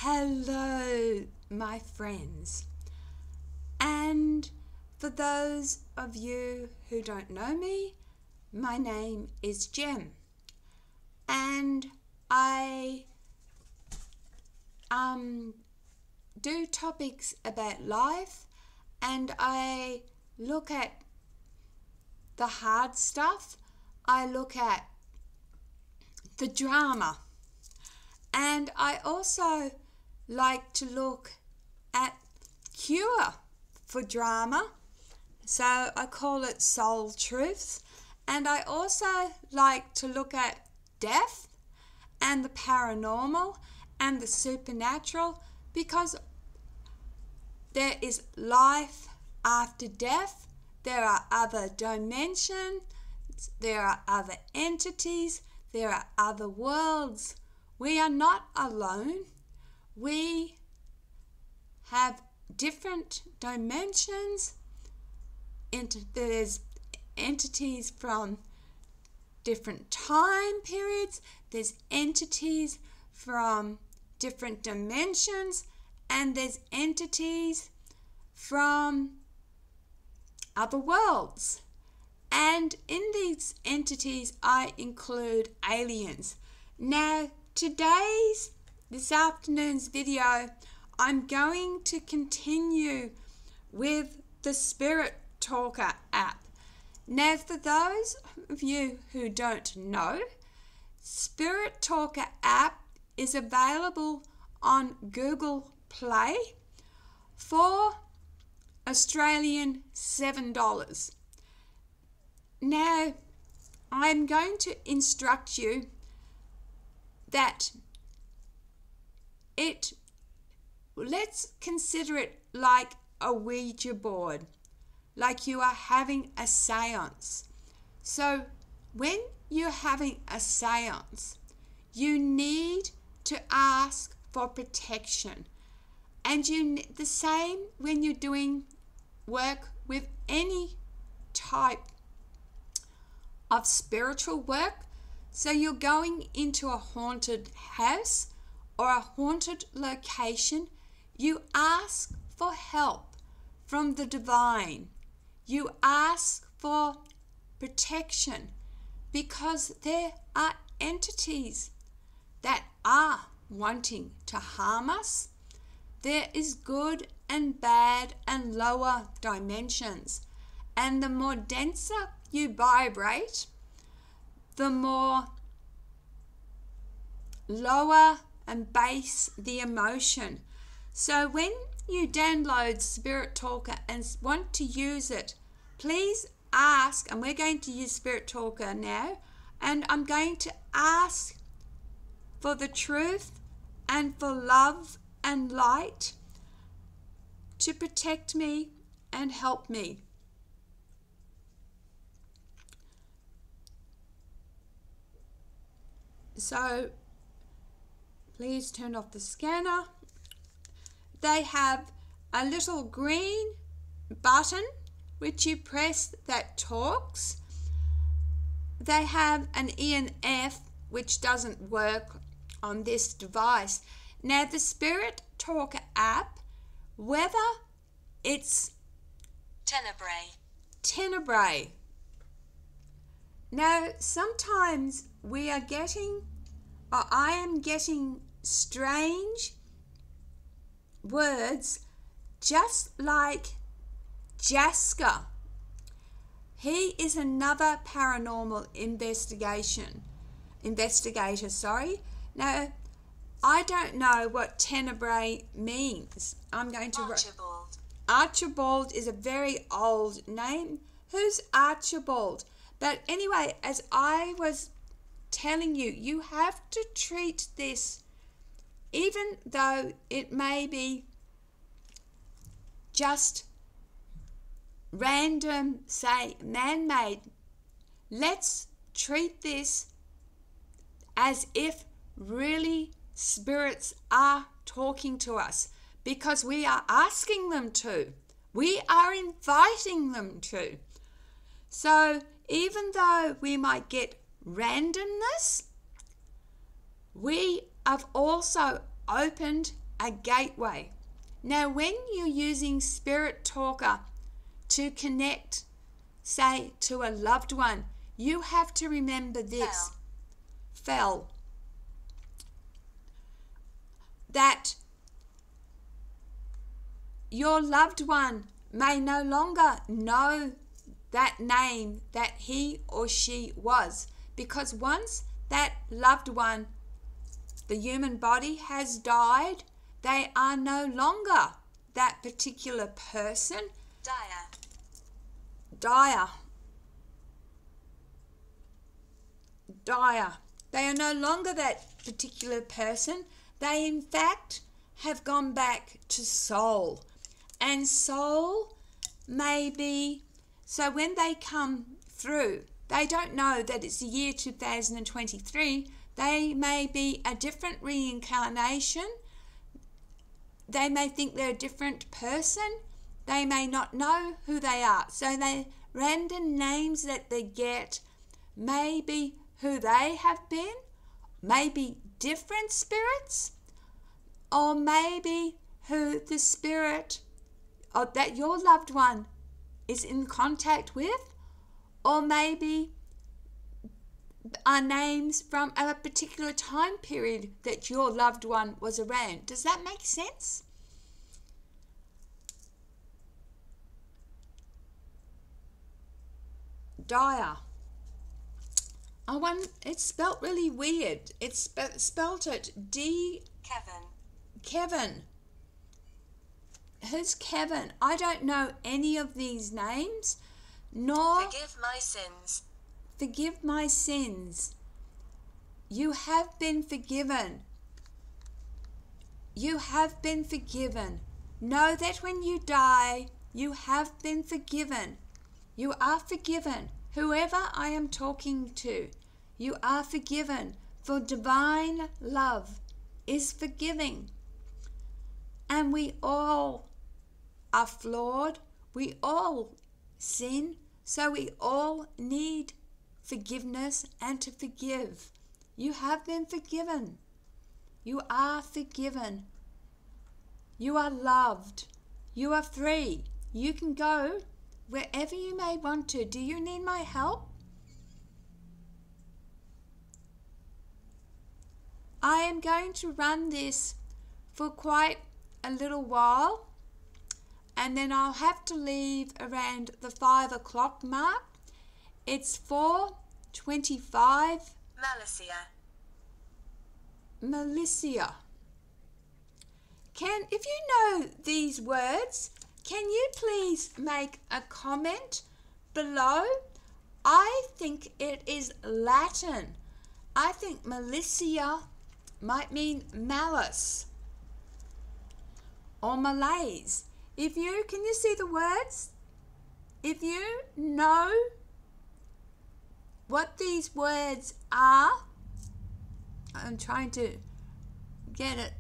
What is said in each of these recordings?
Hello, my friends. And for those of you who don't know me, my name is Jem. And I do topics about life, and I look at the hard stuff. I look at the drama. And I also like to look at cure for drama. So I call it soul truths. And I also like to look at death and the paranormal and the supernatural, because there is life after death. There are other dimensions. There are other entities. There are other worlds. We are not alone. We have different dimensions. There's entities from different time periods. There's entities from different dimensions. And there's entities from other worlds. And in these entities, I include aliens. Now, this afternoon's video, I'm going to continue with the Spirit Talker app. Now, for those of you who don't know, Spirit Talker app is available on Google Play for Australian $7. Now, I'm going to instruct you that let's consider it like a Ouija board, like you are having a seance. So when you're having a seance, you need to ask for protection. And the same when you're doing work with any type of spiritual work. So you're going into a haunted house or a haunted location, you ask for help from the divine. You ask for protection, because there are entities that are wanting to harm us. There is good and bad and lower dimensions. And the more denser you vibrate, the more lower and base the emotion. So when you download Spirit Talker and want to use it, please ask, and we're going to use Spirit Talker now, and I'm going to ask for the truth and for love and light to protect me and help me. So please turn off the scanner. They have a little green button which you press that talks. They have an ENF which doesn't work on this device. Now the Spirit Talker app, whether it's Tennebrea. Now sometimes we are getting, or I am getting, strange words, just like Jasker. He is another paranormal investigator. Now, I don't know what Tennebrea means. I'm going to Archibald is a very old name. Who's Archibald? But anyway, as I was telling you, you have to treat this, even though it may be just random, say, man-made. Let's treat this as if really spirits are talking to us, because we are asking them to. We are inviting them to. So even though we might get randomness, we have also opened a gateway. Now, when you're using Spirit Talker to connect, say, to a loved one, you have to remember this. Fell. That your loved one may no longer know that name that he or she was, because once that loved one, the human body, has died, they are no longer that particular person. Dyae. They are no longer that particular person. They, in fact, have gone back to soul. And soul may be, so when they come through, they don't know that it's the year 2023. They may be a different reincarnation. They may think they're a different person. They may not know who they are. So the random names that they get may be who they have been, maybe different spirits, or maybe who the spirit that your loved one is in contact with, or maybe are names from a particular time period that your loved one was around. Does that make sense? Dyae. It's spelt really weird. It's spelt it Kevin. Who's Kevin? I don't know any of these names. Nor forgive my sins. Forgive my sins. You have been forgiven. You have been forgiven. Know that when you die, you have been forgiven. You are forgiven. Whoever I am talking to, you are forgiven, for divine love is forgiving. And we all are flawed. We all sin. So we all need forgiveness and to forgive. You have been forgiven. You are forgiven. You are loved. You are free. You can go wherever you may want to. Do you need my help? I am going to run this for quite a little while, and then I'll have to leave around the 5 o'clock mark. It's 4:25. Militia. If you know these words, can you please make a comment below? I think it is Latin. I think militia might mean malice or malaise. Can you see the words? If you know what these words are, I'm trying to get it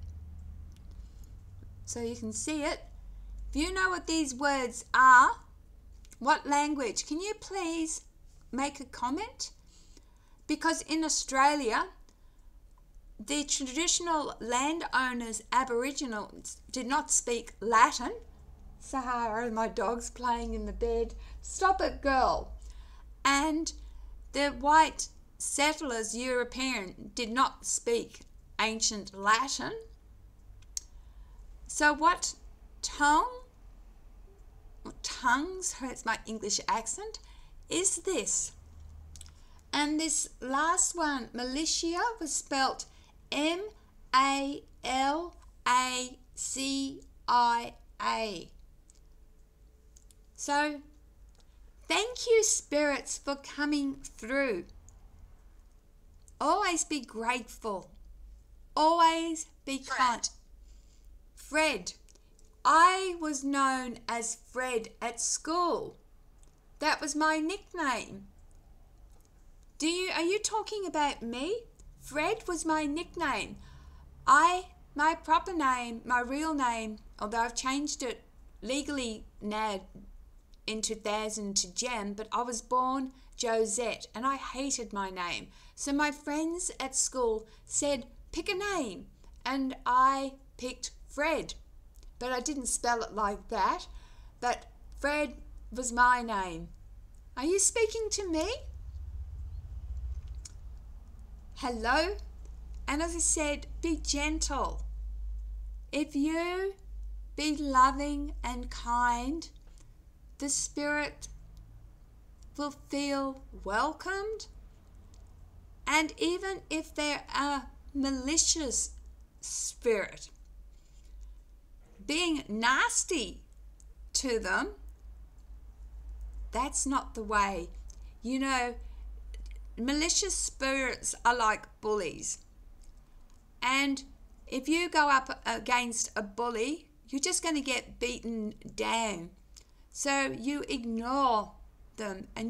so you can see it. If you know what these words are, what language, can you please make a comment? Because in Australia, the traditional landowners, Aboriginals, did not speak Latin. Sahara, my dog's playing in the bed. Stop it, girl. And the white settlers, European, did not speak ancient Latin. So what tongues, hurts my English accent, is this? And this last one, militia, was spelt M-A-L-A-C-I-A. So, thank you, spirits, for coming through. Always be grateful. Always be kind. Fred. I was known as Fred at school. That was my nickname. Are you talking about me? Fred was my nickname. My proper name, my real name, although I've changed it legally now in 2000 to Jem, but I was born Josette and I hated my name. So my friends at school said, pick a name, and I picked Fred, but I didn't spell it like that. But Fred was my name. Are you speaking to me? Hello? And as I said, be gentle. If you be loving and kind, the spirit will feel welcomed. And even if they're a malicious spirit, being nasty to them, that's not the way. You know, malicious spirits are like bullies. And if you go up against a bully, you're just going to get beaten down. So you ignore them, and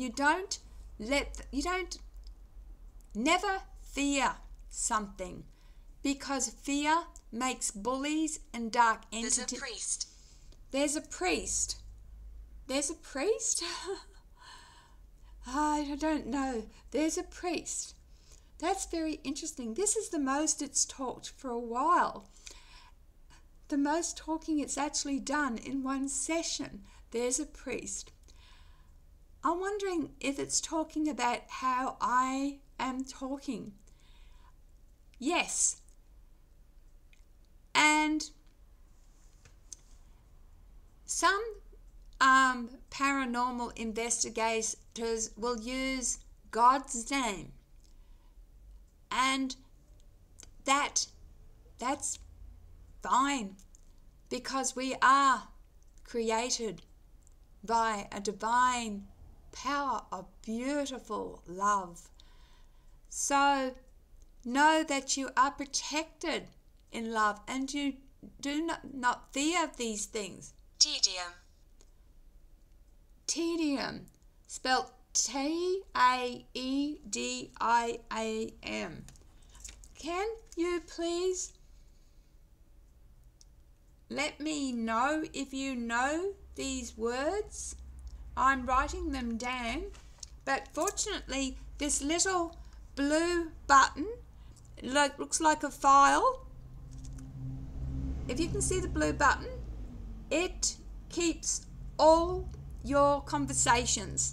never fear something, because fear makes bullies and dark entities. There's a priest. There's a priest. There's a priest? I don't know. There's a priest. That's very interesting. This is the most it's talked for a while. The most talking it's actually done in one session. There's a priest. I'm wondering if it's talking about how I am talking. Yes. And some paranormal investigators will use God's name, and that's fine, because we are created by a divine power of beautiful love. So know that you are protected in love, and you do not fear these things. Taedium. Taedium, spelled Taediam. Can you please let me know if you know these words? I'm writing them down, but fortunately this little blue button looks like a file. If you can see the blue button, it keeps all your conversations.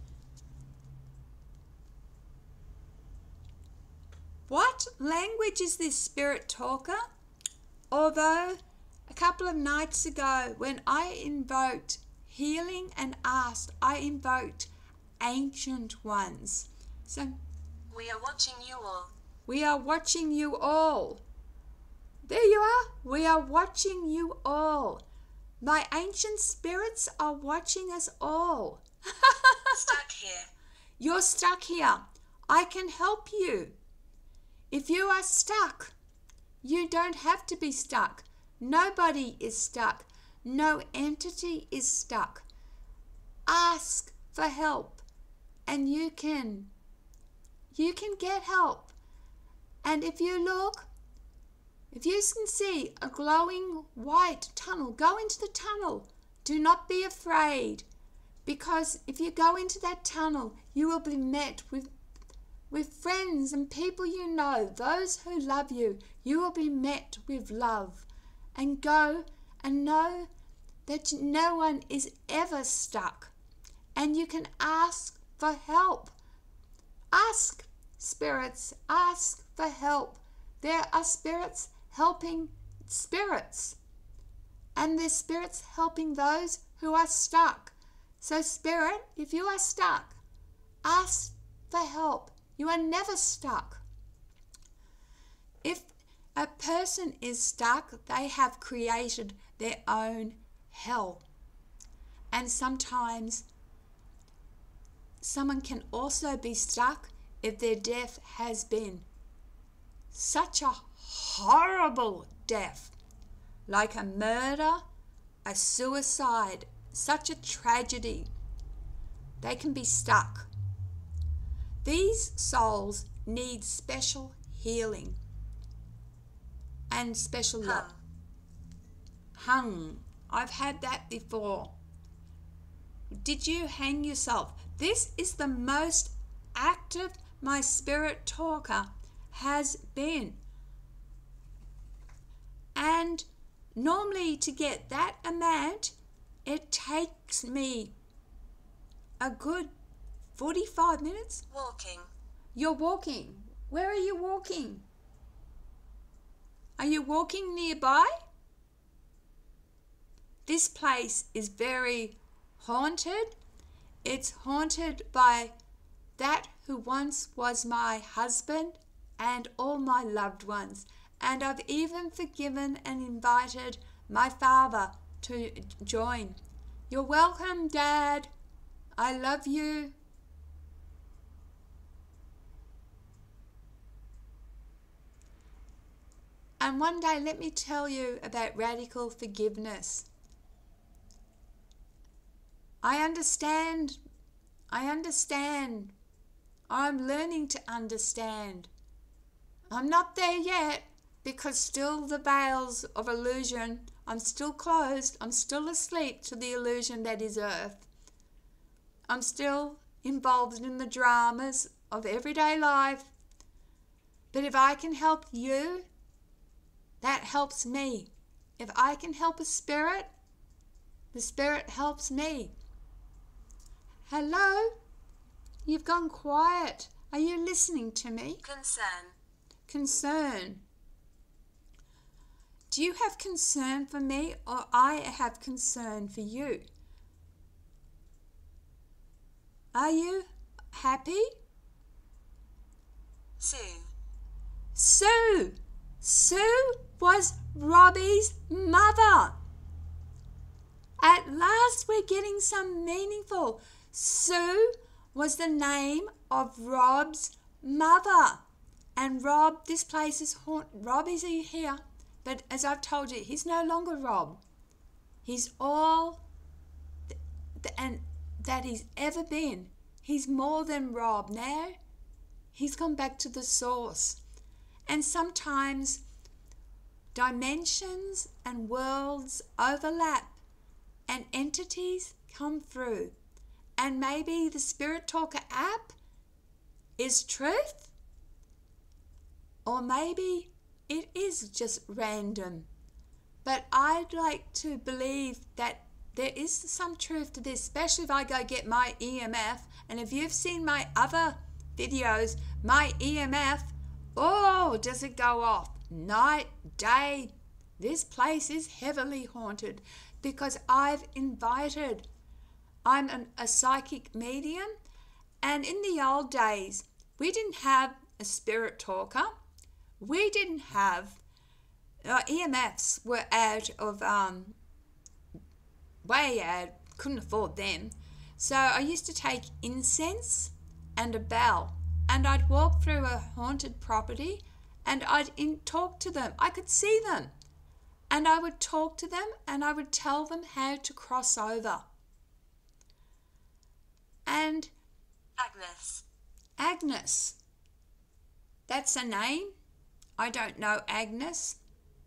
What language is this spirit talker? Although a couple of nights ago when I invoked healing and asked, I invoked ancient ones. So we are watching you all. We are watching you all. There you are. We are watching you all. My ancient spirits are watching us all. Stuck here. You're stuck here. I can help you. If you are stuck, you don't have to be stuck. Nobody is stuck. No entity is stuck. Ask for help, and you can get help. And if you look, if you can see a glowing white tunnel, go into the tunnel. Do not be afraid, because if you go into that tunnel, you will be met with friends and people you know, those who love you. You will be met with love. And go and know that no one is ever stuck. And you can ask for help. Ask, spirits, ask for help. There are spirits helping spirits, and there's spirits helping those who are stuck. So spirit, if you are stuck, ask for help. You are never stuck. If a person is stuck, they have created their own hell. And sometimes someone can also be stuck if their death has been such a horrible death, like a murder, a suicide, such a tragedy. They can be stuck. These souls need special healing and special love. Hung. I've had that before. Did you hang yourself? This is the most active my spirit talker has been. And Normally to get that amount, it takes me a good 45 minutes. Walking. You're walking. Where are you walking? Are you walking nearby? This place is very haunted. It's haunted by that who once was my husband and all my loved ones. And I've even forgiven and invited my father to join. You're welcome, Dad. I love you. And one day, let me tell you about radical forgiveness. I understand. I'm learning to understand. I'm not there yet because still the veils of illusion, I'm still closed. I'm still asleep to the illusion that is earth. I'm still involved in the dramas of everyday life. But if I can help you, that helps me. If I can help a spirit, the spirit helps me. Hello? You've gone quiet. Are you listening to me? Concern. Do you have concern for me, or I have concern for you? Are you happy? Sue was Robbie's mother. At last we're getting some meaningful. Sue was the name of Rob's mother. And Rob, this place is haunted. Rob is here, but as I've told you, he's no longer Rob. He's all and that he's ever been. He's more than Rob now. He's gone back to the source. And sometimes dimensions and worlds overlap and entities come through. And maybe the Spirit Talker app is truth, or maybe it is just random. But I'd like to believe that there is some truth to this, especially if I go get my EMF. And if you've seen my other videos, my EMF, oh, does it go off? Night, day. This place is heavily haunted because I've invited. I'm a psychic medium, and in the old days, we didn't have a spirit talker. We didn't have, EMFs were out of, way out, couldn't afford them. So I used to take incense and a bell, and I'd walk through a haunted property, and I'd talk to them. I could see them, and I would talk to them, and I would tell them how to cross over. And Agnes. That's a name. I don't know Agnes.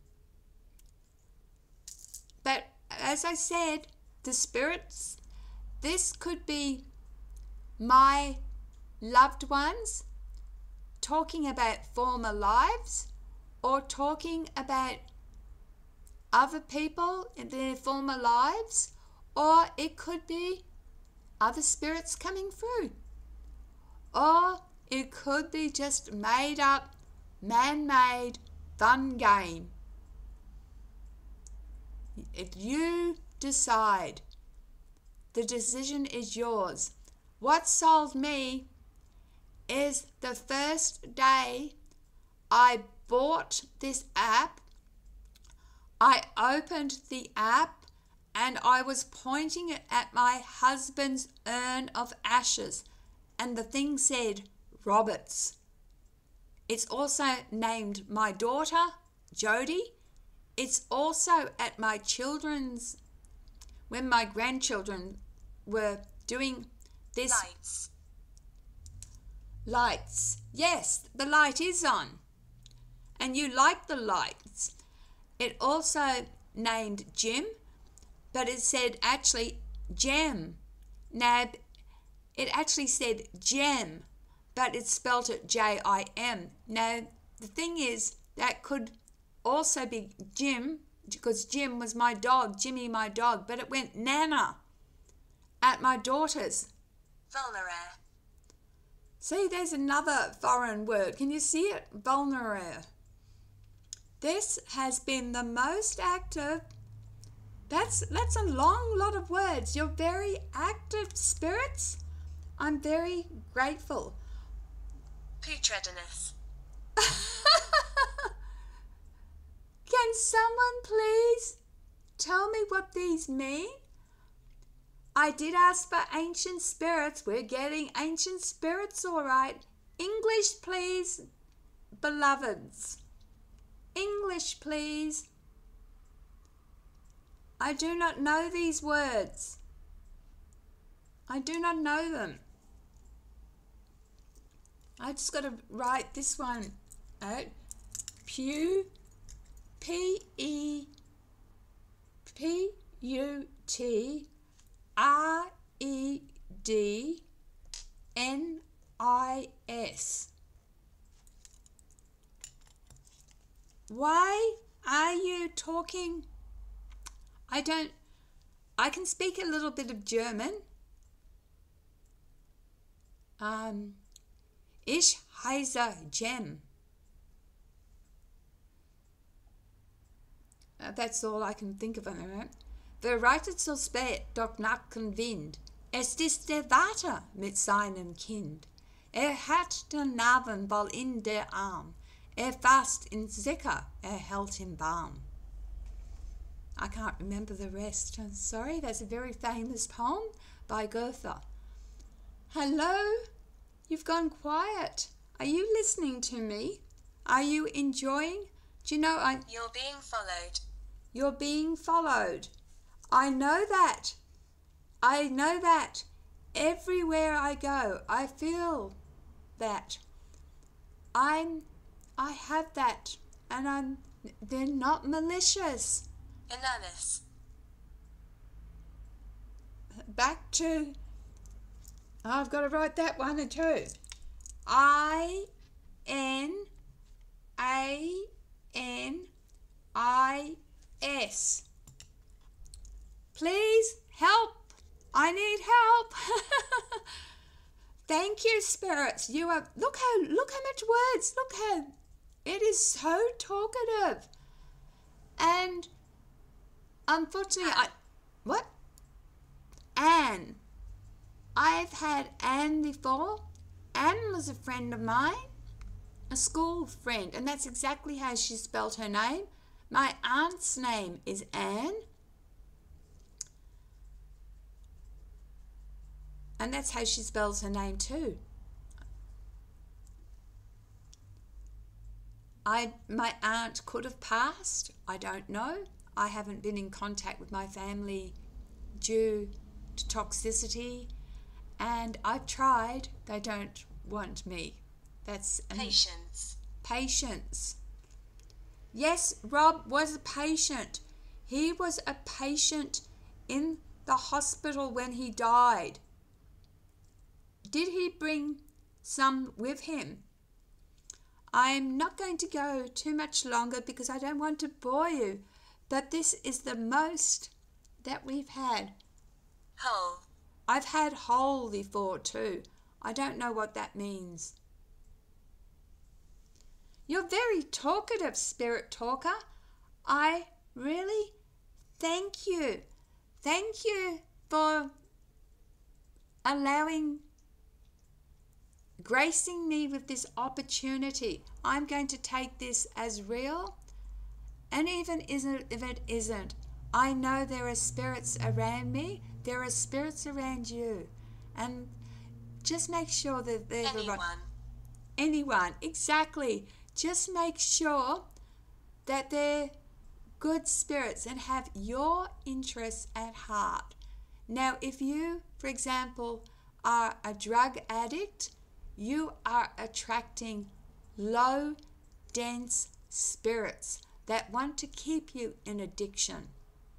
But as I said, the spirits, this could be my loved ones talking about former lives, or talking about other people in their former lives, or it could be other spirits coming through, or it could be just made up, man-made fun game. If you decide, the decision is yours. What sold me is the first day I bought this app. I opened the app and I was pointing it at my husband's urn of ashes, and the thing said Roberts. It's also named my daughter, Jody. It's also at my children's, when my grandchildren were doing this. Lights. Yes, the light is on. And you like the lights. It also named Jim, but it said actually Gem. Now, it actually said Gem, but it spelt it J-I-M. Now, the thing is, that could also be Jim, because Jim was my dog, Jimmy my dog, but it went Nana at my daughter's. Vulnerare. See, there's another foreign word. Can you see it? Vulnerare. This has been the most active. That's a long lot of words. You're very active, spirits. I'm very grateful. Putrednis. Can someone please tell me what these mean? I did ask for ancient spirits. We're getting ancient spirits, all right. English, please, beloveds. English, please. I do not know these words. I do not know them. I just got to write this one out. Putrednis. Why are you talking? I can speak a little bit of German. Ich heiße Jem. That's all I can think of. Wer reitet so spät durch nackten Wind? Es ist der Vater mit seinem Kind. Hat den Narben wohl in der Arm. Fasst in sicher, hält ihn warm. I can't remember the rest. I'm sorry, that's a very famous poem by Goethe. Hello? You've gone quiet. Are you listening to me? Are you enjoying? Do you know You're being followed. You're being followed. I know that. I know that. Everywhere I go, I feel that. I have that, and they're not malicious. Inanis. Back to, I've got to write that one or two. INANIS. Please help. I need help. Thank you, spirits. You are, look how much words. Look how it is so talkative. And unfortunately, Anne. I've had Anne before. Anne was a friend of mine, a school friend, and that's exactly how she spelled her name. My aunt's name is Anne. And that's how she spells her name too. My aunt could have passed. I don't know. I haven't been in contact with my family due to toxicity. And I've tried. They don't want me. That's Patience. Patience. Yes, Rob was a patient. He was a patient in the hospital when he died. Did he bring some with him? I'm not going to go too much longer because I don't want to bore you, but this is the most that we've had. Whole. I've had whole before too. I don't know what that means. You're very talkative, spirit talker. I really thank you. Thank you for gracing me with this opportunity. I'm going to take this as real, and even if it isn't, I know there are spirits around me. There are spirits around you, and just make sure that they're the right. Anyone, exactly. Just make sure that they're good spirits and have your interests at heart. Now, if you, for example, are a drug addict, you are attracting low, dense spirits that want to keep you in addiction.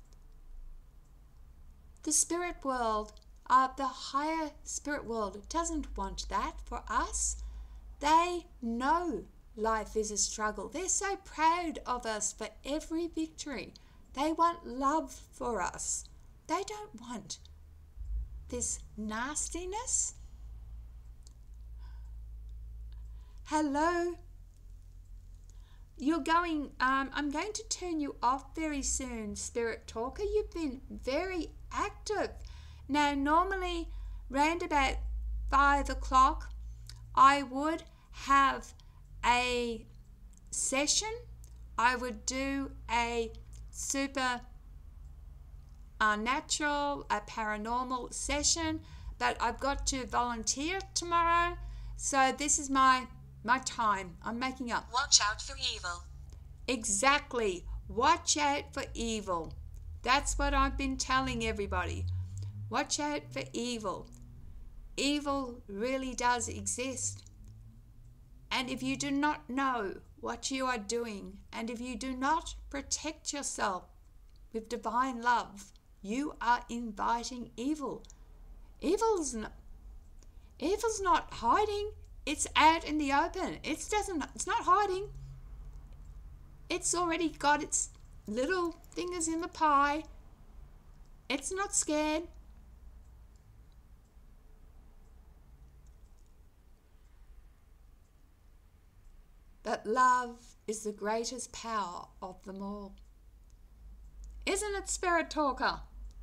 The spirit world, the higher spirit world, doesn't want that for us. They know life is a struggle. They're so proud of us for every victory They want love for us. They don't want this nastiness. Hello. I'm going to turn you off very soon, Spirit Talker. You've been very active. Now, normally, round about 5 o'clock, I would have a session. I would do a super natural, a paranormal session, but I've got to volunteer tomorrow. So this is my time. I'm making up. Watch out for evil. Exactly. Watch out for evil. That's what I've been telling everybody. Watch out for evil. Evil really does exist. And if you do not know what you are doing, and if you do not protect yourself with divine love, you are inviting evil. Evil's not hiding. It's out in the open. It's not hiding. It's already got its little fingers in the pie. It's not scared. But love is the greatest power of them all. Isn't it, Spirit Talker?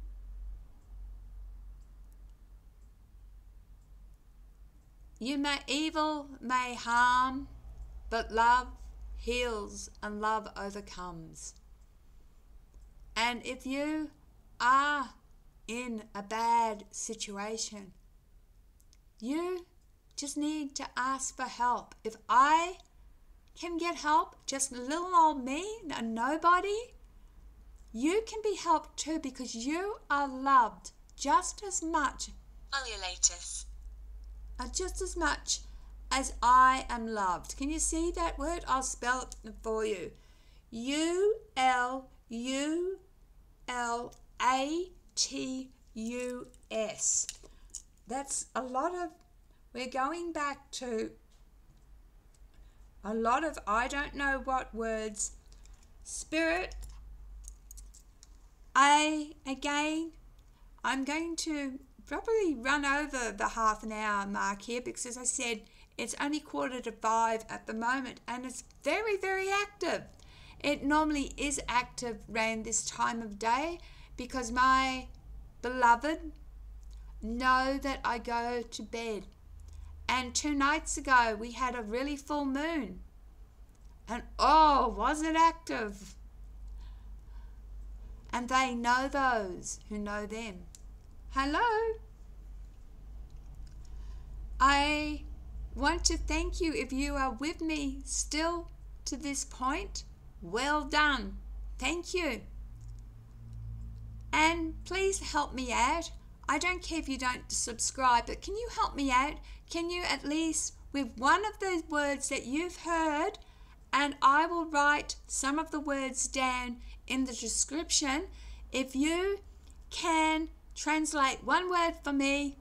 Evil may harm, but love heals and love overcomes. And if you are in a bad situation, you just need to ask for help. If I can get help, just little old me, a nobody, you can be helped too, because you are loved just as much. Uoulatus. Just as much as I am loved. Can you see that word? I'll spell it for you. uoulatus. That's a lot of, we're going back to a lot of I don't know what words. Spirit, I'm going to probably run over the half an hour mark here, because as I said, it's only 4:45 at the moment, and it's very, very active. It normally is active around this time of day, because my beloved know that I go to bed. And 2 nights ago we had a really full moon, and oh, was it active. And they know those who know them. Hello. I want to thank you if you are with me still to this point. Well done. Thank you. And please help me out. I don't care if you don't subscribe, but can you help me out? Can you at least, with one of the words that you've heard, and I will write some of the words down in the description. If you can translate one word for me,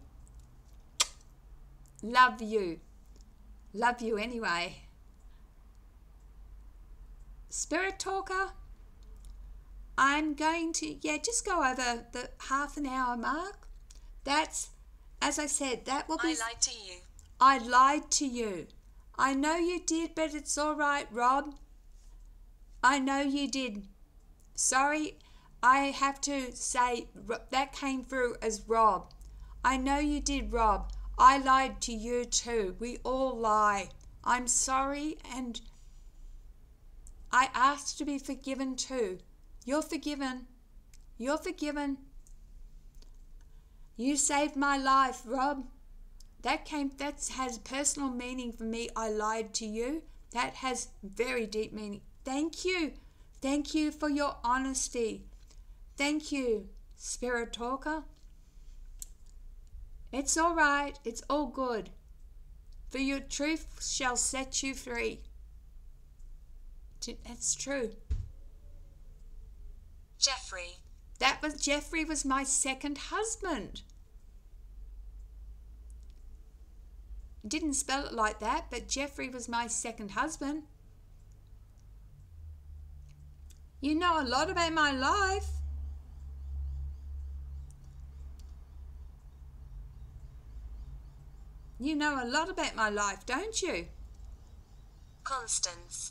love you. Love you anyway. Spirit Talker, I'm going to, just go over the half an hour mark. That's, as I said, that will be... I lied to you. I lied to you. I know you did, but it's all right, Rob. I know you did. Sorry, I have to say that came through as Rob. I know you did, Rob. I lied to you too. We all lie. I'm sorry, and I asked to be forgiven too. You're forgiven. You're forgiven. You saved my life, Rob. That has personal meaning for me. I lied to you. That has very deep meaning. Thank you. Thank you for your honesty. Thank you, Spirit Talker. It's all right. It's all good. For your truth shall set you free. That's true. Jeffrey. Jeffrey was my second husband. Didn't spell it like that, but Jeffrey was my second husband. You know a lot about my life. You know a lot about my life, don't you? Constance.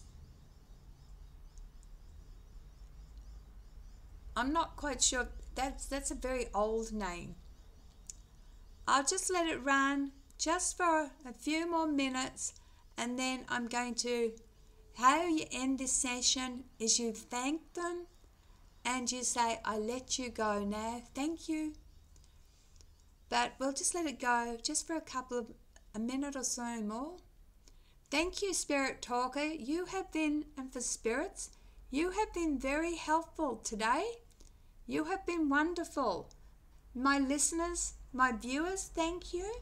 I'm not quite sure. That's a very old name. I'll just let it run just for a few more minutes, and then I'm going to, how you end this session is you thank them and you say, I let you go now, thank you. But we'll just let it go just for a minute or so more. Thank you, Spirit Talker. You have been, and for spirits, you have been very helpful today. You have been wonderful. My listeners, my viewers, thank you.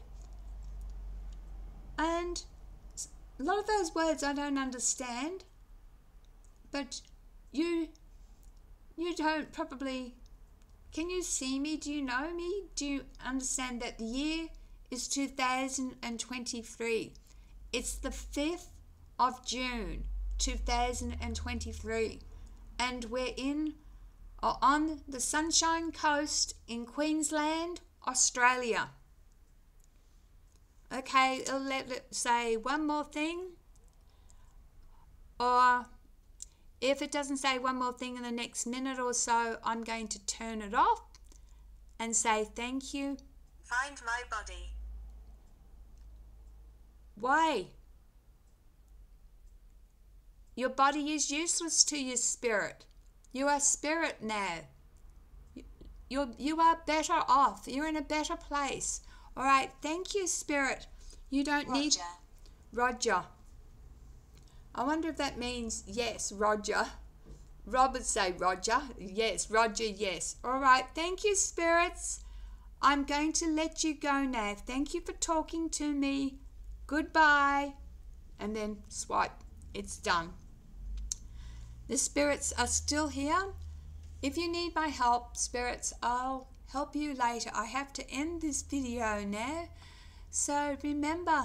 And a lot of those words I don't understand, but you don't probably, can you see me? Do you know me? Do you understand that the year is 2023? It's the 5th of June 2023, and we're on the Sunshine Coast in Queensland, Australia. Okay, let it say one more thing, or if it doesn't say one more thing in the next minute or so, I'm going to turn it off and say thank you. Find my body. Why? Your body is useless to your spirit. You are spirit now. You are better off. You're in a better place. All right, thank you, Spirit. You don't need... Roger. I wonder if that means yes, Roger. Rob would say Roger. Yes, Roger, yes. All right, thank you, spirits. I'm going to let you go now. Thank you for talking to me. Goodbye. And then swipe. It's done. The spirits are still here. If you need my help, spirits, I'll help you later. I have to end this video now. So remember,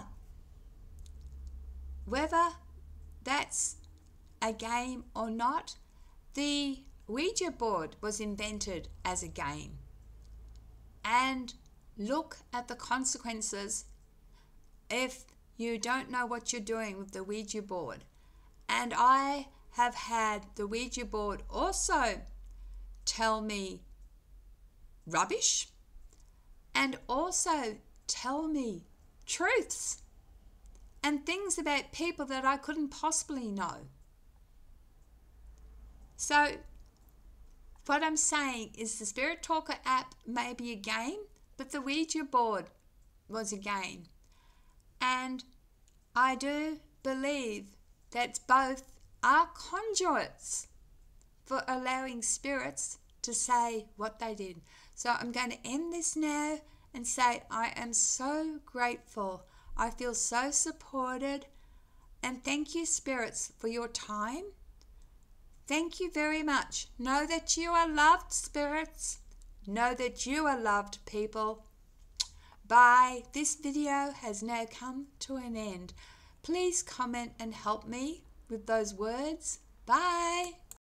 whether that's a game or not, the Ouija board was invented as a game. And look at the consequences if you don't know what you're doing with the Ouija board. And I have had the Ouija board also tell me rubbish and also tell me truths and things about people that I couldn't possibly know. So what I'm saying is the Spirit Talker app may be a game, but the Ouija board was a game. And I do believe that both are conduits for allowing spirits to say what they did. So I'm going to end this now and say I am so grateful. I feel so supported. And thank you, spirits, for your time. Thank you very much. Know that you are loved, spirits. Know that you are loved, people. Bye. This video has now come to an end. Please comment and help me with those words. Bye.